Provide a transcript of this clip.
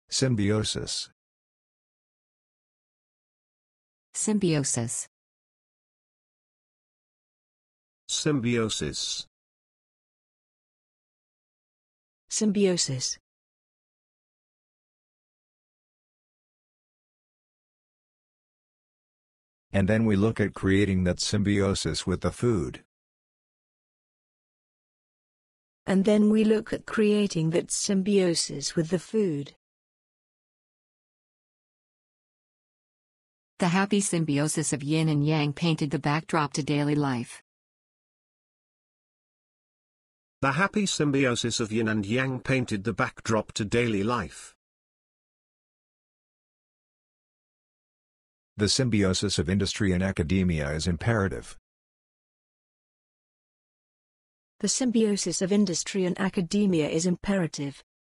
Symbiosis. Symbiosis. Symbiosis. Symbiosis. And then we look at creating that symbiosis with the food. And then we look at creating that symbiosis with the food. The happy symbiosis of yin and yang painted the backdrop to daily life. The happy symbiosis of yin and yang painted the backdrop to daily life. The symbiosis of industry and academia is imperative. The symbiosis of industry and academia is imperative.